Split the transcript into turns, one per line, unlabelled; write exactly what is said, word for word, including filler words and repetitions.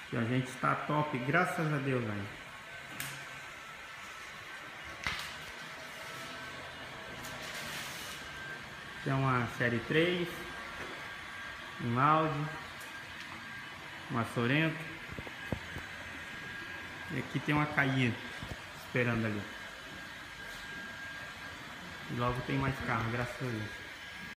Que a gente está top, graças a Deus, velho. Tem uma série três, um Audi, uma Sorento. E aqui tem uma Cayenne esperando ali. E logo tem mais carro, graças a Deus.